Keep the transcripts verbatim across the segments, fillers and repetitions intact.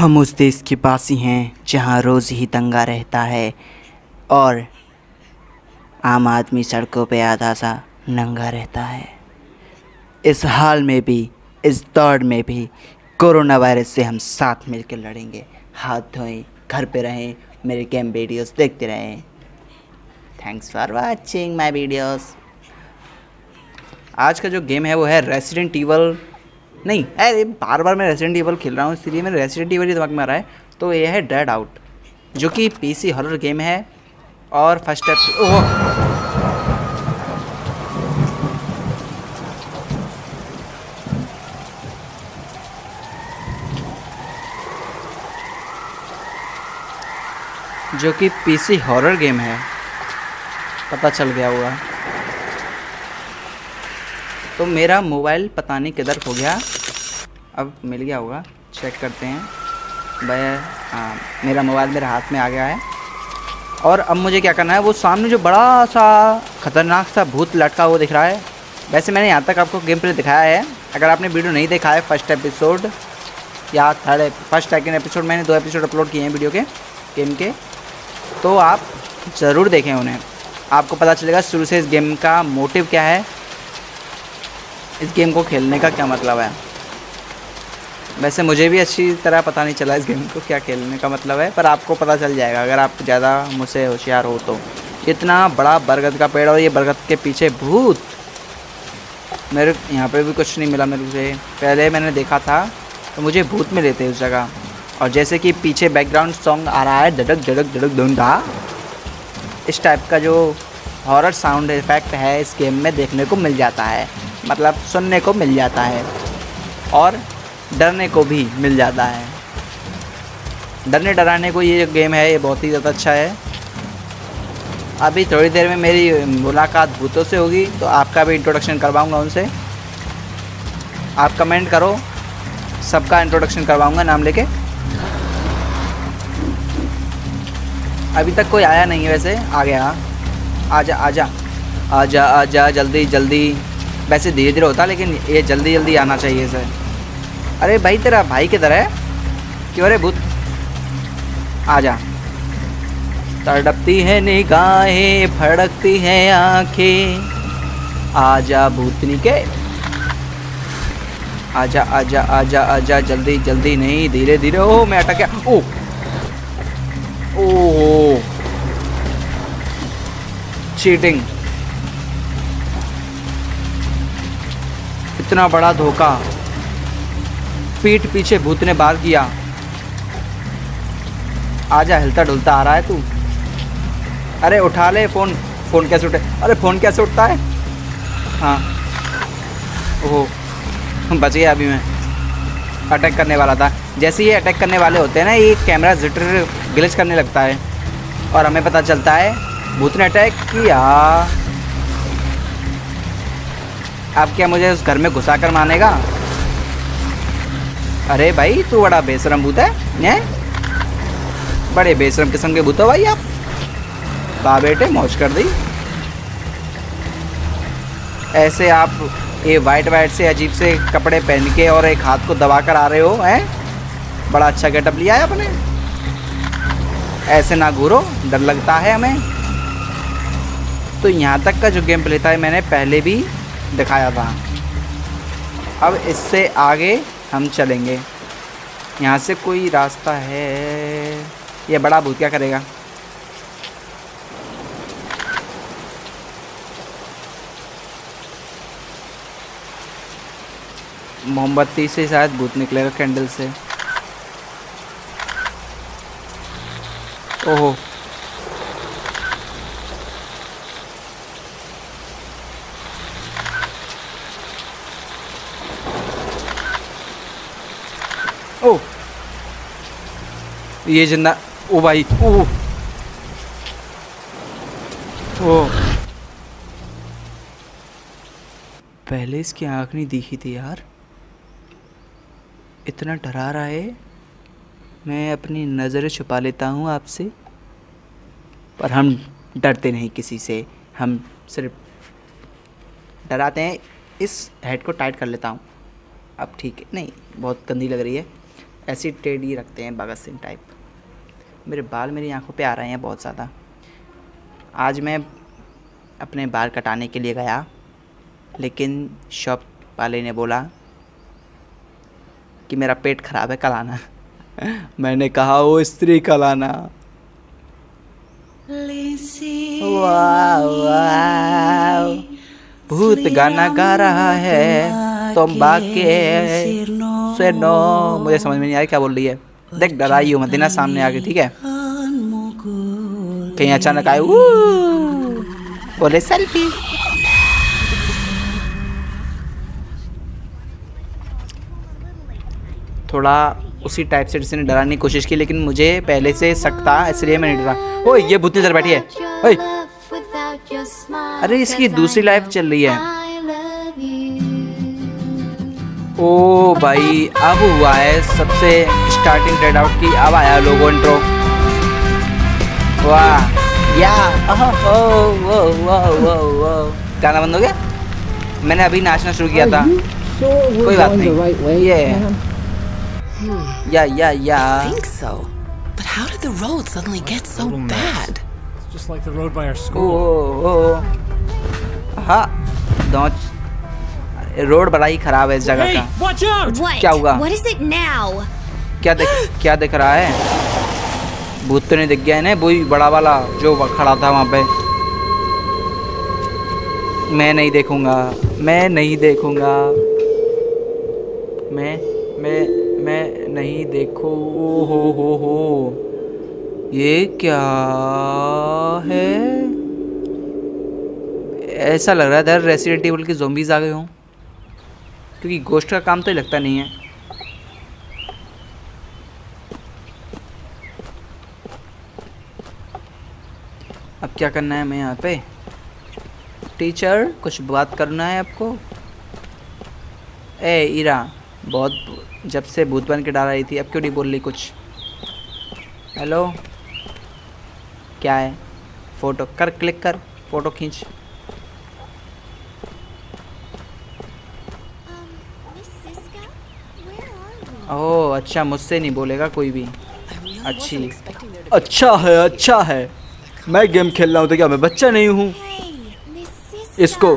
हम उस देश के वासी हैं जहां रोज़ ही दंगा रहता है और आम आदमी सड़कों पे आधा सा नंगा रहता है। इस हाल में भी, इस दौर में भी कोरोना वायरस से हम साथ मिलकर लड़ेंगे। हाथ धोएं, घर पे रहें, मेरे गेम वीडियोस देखते रहें। Thanks for watching my videos. आज का जो गेम है वो है रेसिडेंट ईवल। नहीं, अरे बार बार मैं रेसिडेंट ईवल खेल रहा हूँ, इसलिए मेरे रेसिडेंट ईवल ही दिमाग में आ रहा है। तो ये है डेड आउट, जो कि पीसी हॉरर गेम है। और फर्स्ट स्टेप ओह जो कि पीसी हॉरर गेम है, पता चल गया हुआ। तो मेरा मोबाइल पता नहीं किधर खो गया, अब मिल गया होगा, चेक करते हैं। भाई हाँ, मेरा मोबाइल मेरे हाथ में आ गया है। और अब मुझे क्या करना है, वो सामने जो बड़ा सा ख़तरनाक सा भूत लटका हुआ दिख रहा है। वैसे मैंने यहाँ तक आपको गेम प्ले दिखाया है। अगर आपने वीडियो नहीं देखा है, फर्स्ट एपिसोड या थर्ड फर्स्ट सेकेंड एपिसोड, मैंने दो एपिसोड अपलोड किए हैं वीडियो के गेम के, तो आप ज़रूर देखें उन्हें। आपको पता चलेगा शुरू से इस गेम का मोटिव क्या है, इस गेम को खेलने का क्या मतलब है। वैसे मुझे भी अच्छी तरह पता नहीं चला इस गेम को क्या खेलने का मतलब है, पर आपको पता चल जाएगा अगर आप ज़्यादा मुझसे होशियार हो तो। इतना बड़ा बरगद का पेड़ और ये बरगद के पीछे भूत। मेरे यहाँ पे भी कुछ नहीं मिला मेरे से। पहले मैंने देखा था तो मुझे भूत मिले थे उस जगह। और जैसे कि पीछे बैकग्राउंड सॉन्ग आ रहा है, धड़क धड़क धड़क धुंधा, इस टाइप का जो हॉरर साउंड इफेक्ट है इस गेम में देखने को मिल जाता है, मतलब सुनने को मिल जाता है और डरने को भी मिल जाता है। डरने डराने को ये जो गेम है ये बहुत ही ज़्यादा अच्छा है। अभी थोड़ी देर में मेरी मुलाकात भूतों से होगी, तो आपका भी इंट्रोडक्शन करवाऊंगा उनसे। आप कमेंट करो, सबका इंट्रोडक्शन करवाऊंगा नाम लेके। अभी तक कोई आया नहीं है, वैसे आ गया। आजा आजा आजा आजा जल्दी जल्दी। वैसे धीरे धीरे होता, लेकिन ये जल्दी जल्दी आना चाहिए सर। अरे भाई, तेरा भाई किधर है? क्यों रे भूत, आजा। तड़पती है निगाहें, फड़कती हैं आंखें, आजा भूतनी के। आजा आजा आजा आजा जल्दी जल्दी, नहीं धीरे धीरे। ओह मैं अटक गया। ओह ओह चीटिंग, इतना बड़ा धोखा। पीठ पीछे भूत ने बार किया। आजा, हिलता डुलता आ रहा है तू। अरे उठा ले फ़ोन। फ़ोन कैसे उठे? अरे फ़ोन कैसे उठता है? हाँ, ओह बच गया। अभी मैं अटैक करने वाला था। जैसे ये अटैक करने वाले होते हैं ना, ये कैमरा जिटर ग्लिच करने लगता है और हमें पता चलता है भूत ने अटैक किया। अब क्या मुझे उस घर में घुसा कर मानेगा? अरे भाई, तू बड़ा बेशरम भूत है, ने? बड़े बेशरम किस्म के भूत हो भाई आप। वाह बेटे, मौज कर दी। ऐसे आप ये वाइट वाइट से अजीब से कपड़े पहन के और एक हाथ को दबा कर आ रहे हो, हैं? बड़ा अच्छा गेटअप लिया है आपने। ऐसे ना घूरो, डर लगता है हमें। तो यहाँ तक का जो गेम प्ले था मैंने पहले भी दिखाया था। अब इससे आगे हम चलेंगे। यहाँ से कोई रास्ता है? ये बड़ा भूत क्या करेगा? मोमबत्ती से शायद भूत निकलेगा, कैंडल से। ओहो, ओह ये जिंदा। ओ भाई, ओह ओह, पहले इसकी आँख नहीं दिखी थी यार। इतना डरा रहा है। मैं अपनी नज़रें छुपा लेता हूँ आपसे, पर हम डरते नहीं किसी से, हम सिर्फ डराते हैं। इस हेड को टाइट कर लेता हूँ। अब ठीक है, नहीं बहुत गंदी लग रही है। ऐसी टेढ़ी रखते हैं भगत सिंह टाइप। मेरे बाल मेरी आंखों पे आ रहे हैं बहुत ज़्यादा। आज मैं अपने बाल कटाने के लिए गया, लेकिन शॉप वाले ने बोला कि मेरा पेट ख़राब है, कल आना। मैंने कहा वो स्त्री कल आना। वाह वाह, भूत गाना गा रहा है तुम बाके से नो। मुझे समझ में नहीं आया क्या बोल रही है। देख डराई हो मत ना सामने आके, ठीक है? कहीं अचानक आए बोले सेल्फी। थोड़ा उसी टाइप से जिसने डराने की कोशिश की, लेकिन मुझे पहले से शक था इसलिए मैं नहीं डरा। ओए ये भूतनी इधर बैठी है। ओए अरे इसकी दूसरी लाइफ चल रही है। ओ भाई अब हुआ है सबसे स्टार्टिंग ट्रेड आउट की। अब आया लोगो इंट्रो। वाह या ओ ओ ओ ओ ओ गाना बंद हो गया। मैंने अभी नाचना शुरू किया था। कोई बात नहीं। ये या या या But how did the road suddenly get so bad? It's just like the road by our school. ओ ओ हाँ दोनों रोड बड़ा ही खराब है इस जगह Hey, का। watch out! What? क्या हुआ? What is it now? क्या देख क्या दिख रहा है? भूत तो नहीं दिख गया है, वही बड़ा वाला जो खड़ा था वहाँ पे। मैं नहीं देखूंगा, मैं नहीं देखूंगा, मैं मैं मैं नहीं देखू। ओ हो हो हो, ये क्या है? ऐसा लग रहा है इधर रेसिडेंट एविल के ज़ॉम्बीज़ आ गए हों, क्योंकि गोश्त का काम तो ही लगता नहीं है। अब क्या करना है मैं यहाँ पे? टीचर कुछ बात करना है आपको? ए इरा, बहुत जब से भूत बन के डाल रही थी, अब क्यों नहीं बोल रही कुछ? हेलो क्या है? फ़ोटो कर, क्लिक कर, फ़ोटो खींच। ओह अच्छा, मुझसे नहीं बोलेगा कोई भी। अच्छी अच्छा है, अच्छा है। मैं गेम खेल रहा हूँ तो क्या मैं बच्चा नहीं हूँ? इसको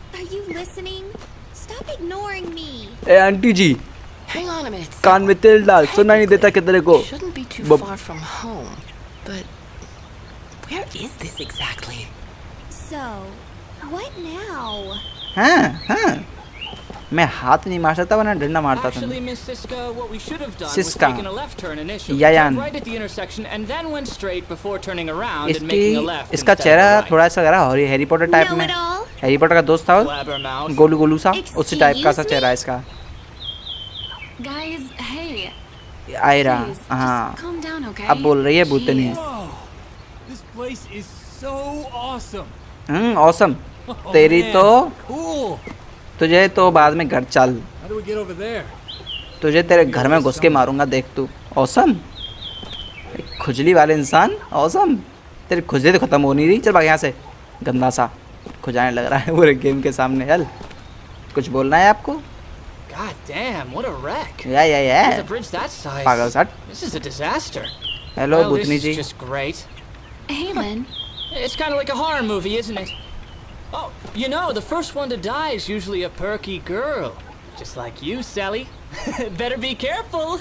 ए aunty ji, Hang on a minute. कान में तेल डाल, सुना नहीं देता कि तेरे को। Shouldn't be too But- far from home, but where is this exactly? So, what now? हाँ हाँ, मैं हाथ नहीं मार सकता वरना डंडा मारता था। Actually, Miss Siska, what we should have done was Siska. taken a left turn initially, Yeah, yeah. turned right at the intersection, and then went straight before turning around and making a left. इसकी इसका instead of चेहरा a right. थोड़ा सा लगा और Harry Potter type Know में। it all? Harry Potter का दोस्त था वो, Blabbermouth. गोलू गोलू सा, उसी टाइप का सा Excuse चेहरा है me? इसका। Guys, hey, आयरा please, हाँ, just calm down, okay? अब बोल रही है भूतनी। Whoa! This place is so awesome. Hmm awesome. Oh, तेरी man. तो Cool. तुझे तो बाद में घर चल, How do we get over there? तुझे तेरे घर में घुस के मारूंगा देख तू। ऑसम, खुजली वाले इंसान। ऑसम, तेरी खुजली तो खत्म हो नहीं रही। चल भाग यहाँ से, गंदा सा खुजाने लग रहा है पूरे गेम के सामने। चल, कुछ बोलना है आपको? God damn, what a wreck. या या या With a bridge that size. पागल सट। This is a disaster. Hello Well, this भूतनी is जी। just great. Hey, Lynn. It's kind of like a horror movie, isn't it? Oh, you know, the first one to die is usually a perky girl. Just like you, Sally. Better be careful.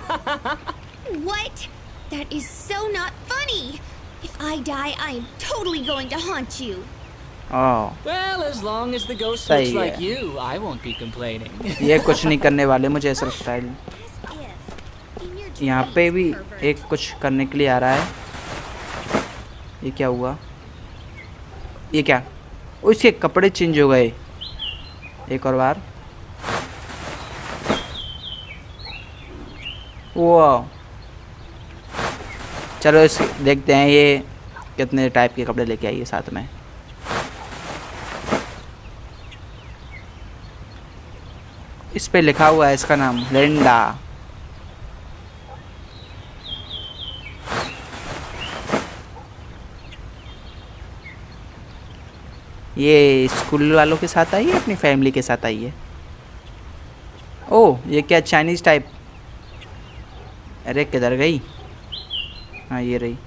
What? That is so not funny. If I die, I am totally going to haunt you. Oh, Well, as long as the ghost सही looks like है। you, I won't be complaining. ये कुछ नहीं करने वाले, मुझे ऐसा लगता है। As if in your यहाँ पे dreams, भी pervert. एक कुछ करने के लिए आ रहा है। ये क्या हुआ? ये क्या? ओ, इसके कपड़े चेंज हो गए। एक और बार। वाह, चलो इस देखते हैं ये कितने टाइप के कपड़े लेके आई है साथ में। इस पे लिखा हुआ है इसका नाम लिंडा। ये स्कूल वालों के साथ आई है, अपनी फैमिली के साथ आई है। ओह, ये क्या चाइनीज टाइप? अरे किधर गई? हाँ ये रही।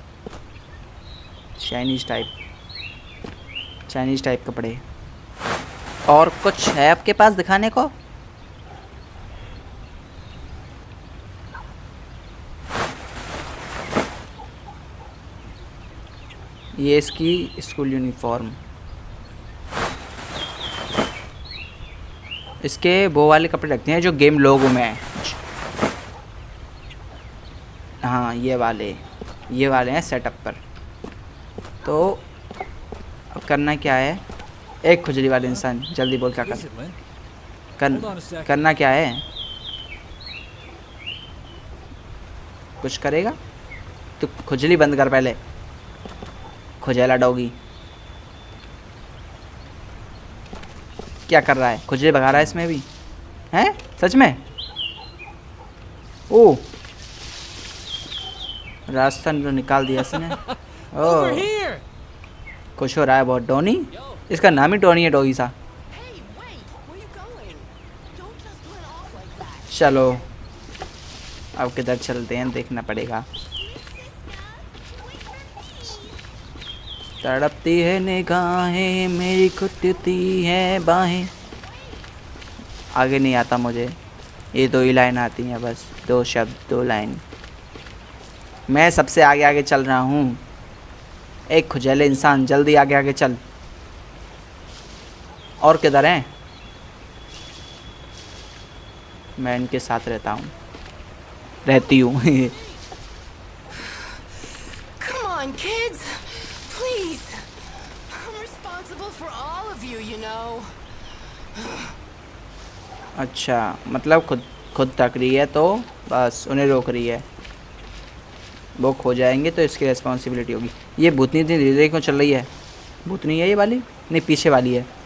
चाइनीज टाइप, चाइनीज टाइप कपड़े। और कुछ है आपके पास दिखाने को? ये इसकी स्कूल यूनिफॉर्म। इसके वो वाले कपड़े रखते हैं जो गेम लोगों में है। हाँ ये वाले, ये वाले हैं सेटअप पर। तो अब करना क्या है? एक खुजली वाले इंसान, जल्दी बोल क्या कर, कर करना क्या है? कुछ करेगा? तो खुजली बंद कर पहले, खुजला डॉगी। क्या कर रहा है? खुजली भगा रहा है इसमें भी हैं? सच में? ओ रास्ता तो निकाल दिया इसने। ओह खुश हो रहा है बहुत डॉनी। इसका नाम ही टोनी है, डॉगी सा। चलो अब किधर चलते हैं देखना पड़ेगा। तड़पती है निगाहें मेरी, घुटती है बाहें। आगे नहीं आता मुझे, ये दो ही लाइन आती हैं बस, दो शब्द दो लाइन। मैं सबसे आगे आगे चल रहा हूँ। एक खुजले इंसान जल्दी आगे आगे चल। और किधर हैं? मैं इनके साथ रहता हूँ, रहती हूँ। Come on, kids. Please. I'm responsible for all of you, you know. अच्छा मतलब खुद खुद तक रही है तो बस उन्हें रोक रही है। वो खो जाएंगे तो इसकी रिस्पॉन्सिबिलिटी होगी। ये भूतनी इतनी धीरे धीरे क्यों चल रही है? भूतनी है ये वाली? नहीं पीछे वाली है।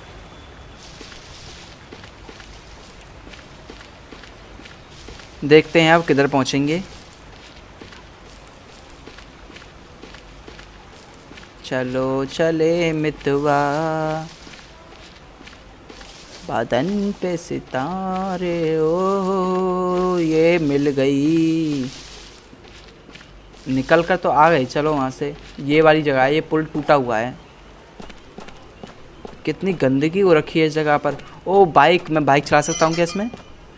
देखते हैं अब किधर पहुंचेंगे। चलो चले मितवा बादन पे सितारे, ओ ये मिल गई। निकल कर तो आ गए, चलो वहाँ से। ये वाली जगह है, ये पुल टूटा हुआ है। कितनी गंदगी हो रखी है इस जगह पर। ओ बाइक, मैं बाइक चला सकता हूँ क्या इसमें?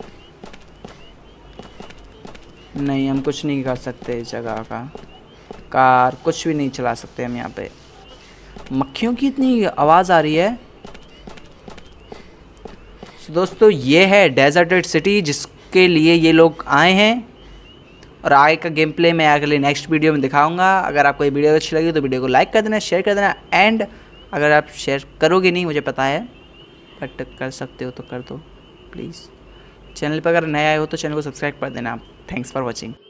नहीं हम कुछ नहीं कर सकते इस जगह का। कार कुछ भी नहीं चला सकते हम यहाँ पे। मक्खियों की इतनी आवाज़ आ रही है। तो दोस्तों ये है डेजर्टेड सिटी जिसके लिए ये लोग आए हैं। और आगे का गेम प्ले मैं अगले नेक्स्ट वीडियो में दिखाऊंगा। अगर आपको ये वीडियो अच्छी लगी तो वीडियो को लाइक कर देना, शेयर कर देना। एंड अगर आप शेयर करोगे नहीं मुझे पता है, बट कर सकते हो तो कर दो प्लीज़। चैनल पर अगर नए आए हो तो चैनल को सब्सक्राइब कर देना आप। Thanks for watching.